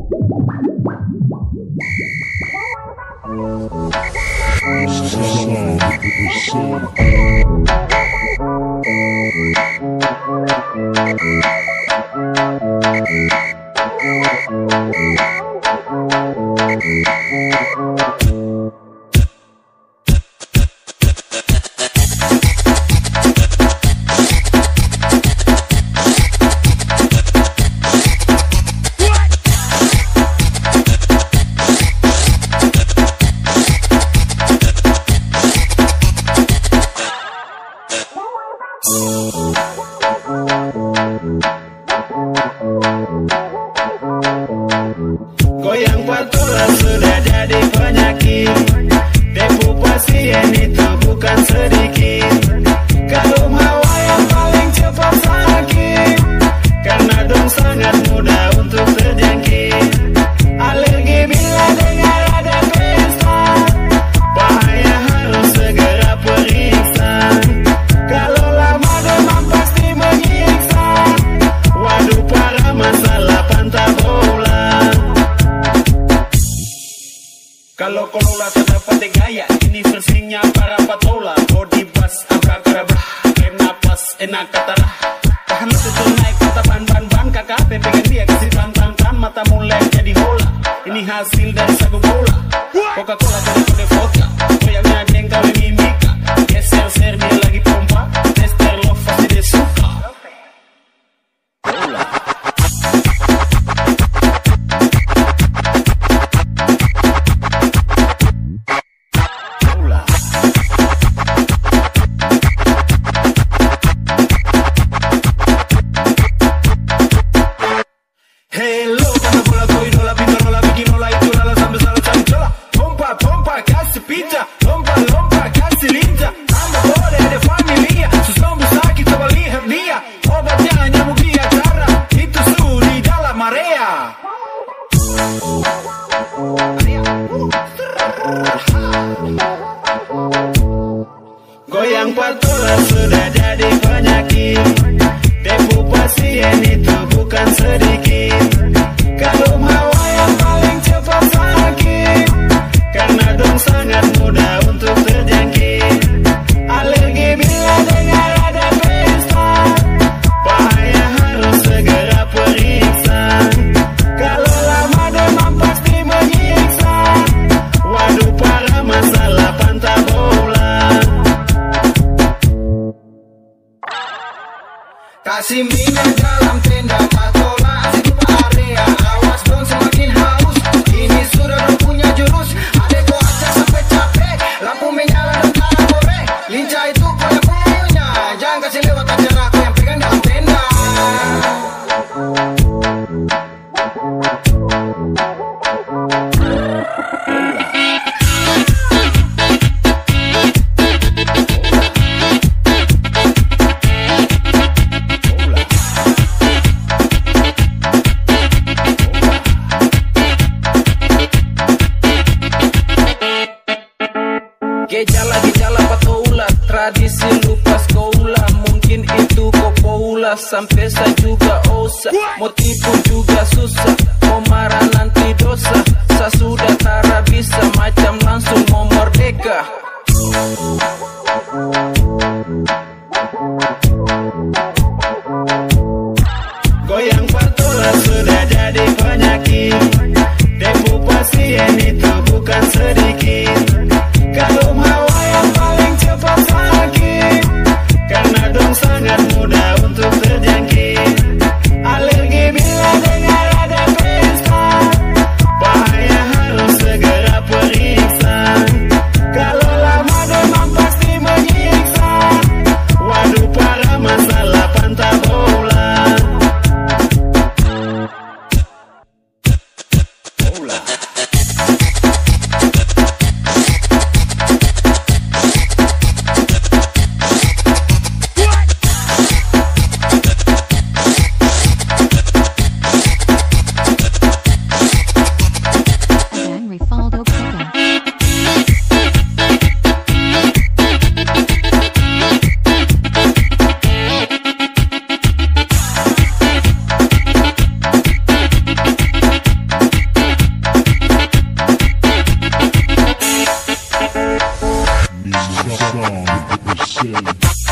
Goyang patulan sudah jadi penyakit. Debu pasien itu bukan sedikit. Kalung hawa yang paling cepat sakit, karena dong sangat mudah untuk terjangkit. Alergi bila dengar ada pesta, bahaya harus segera periksa. Kalau lama demam pasti menyiksa. Waduh parah masalah pantat bola. Kalau kolola tetap pakai gaya, ini versinya para patola. Body bus, abrakadabra, rem napas, enak katalah. Tahan tutur naik kata ban, KKP pengen dia kasih tan, mata mulai jadi hola. Ini hasil dari sagu bola. Coca-Cola jadi kode vodka, goyangnya jengkal mimika. Geser dia lagi pompa, tester love pasti dia suka. Bola. Hello, karena bola kau idola, pintar bola, bikin bola itu lala sampai salah cola. Pompa, kasih pizza, lompa, kasih linja. Tambah boleh ada familia, susah sakit coba lihat dia. Obatnya nyamuk dia cara, itu suhu di dalam area. Goyang patulan sudah jadi penyakit. Debu pasien itu bukan sedikit. Kalung hawa yang paling cepat sakit, karena dong sangat mudah untuk terjangkit. Alergi bila dengar ada pesta, bahaya harus segera periksa. Kalau lama demam pasti menyiksa. Waduh parah masalah pantat bola. Kasih minyak dalam tenda patola, asik lupa area. Awas dong semakin haus, ini sudah dong punya jurus. Ada kau acak sampai capek, lampu menyala dan tanah korek. Lincah itu kau yang punya, jangan kasih lewat acara kau yang pegang dalam tenda. Gejala patola, tradisi lupa sekolah. Mungkin itu kopoula, sampai saya juga osa. Mau tipu juga susah, mau marah nanti dosa. Saya sudah tara bisa, macam langsung mau merdeka. Goyang patulan sudah jadi penyakit. Debu pasien itu bukan sedikit. Kalung hawa yang paling cepat sakit, karena dong sangat mudah untuk terjangkit. Alergi bila dengar ada pesta, bahaya harus segera periksa. Kalau lama demam pasti menyiksa. Waduh parah masalah pantat bola. Bola. song, say.